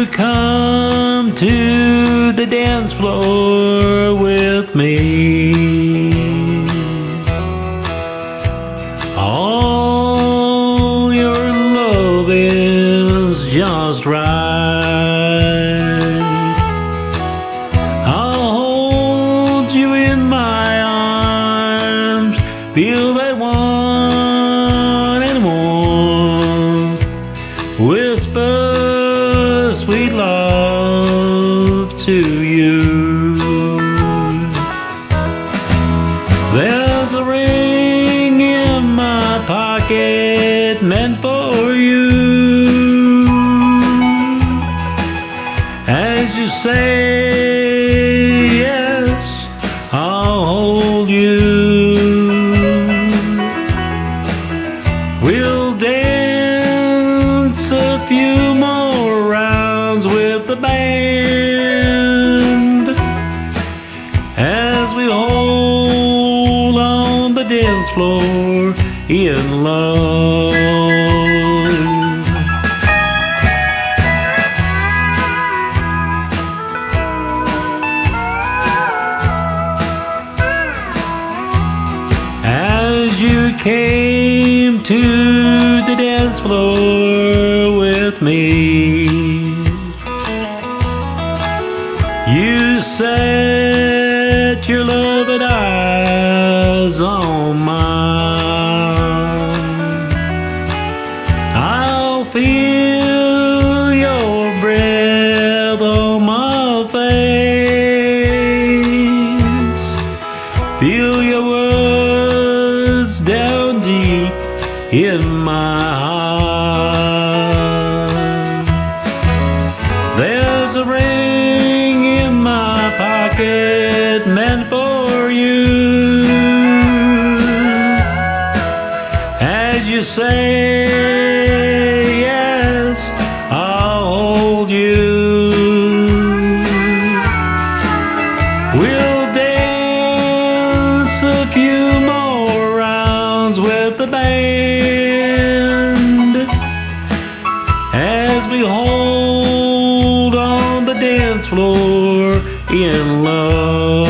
you come to the dance floor with me? All your love is just right. I'll hold you in my arms, feel that one and more, whisper sweet love to you. There's a ring in my pocket meant for you. As you say yes, I'll hold you. We'll dance a few more rounds with the band as we hold on the dance floor in love. As you came to the dance floor with me, you set your loving eyes on mine. I'll feel your breath on my face, feel your words down deep in my heart. There's a ring in my pocket meant for you. As you say yes, I'll hold you. We'll dance a few more rounds with the band as we hold on the dance floor in love.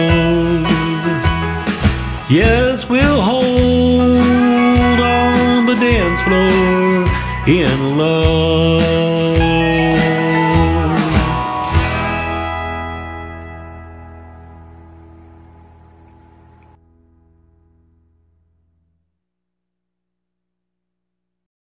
Yes, we'll hold on the dance floor in love.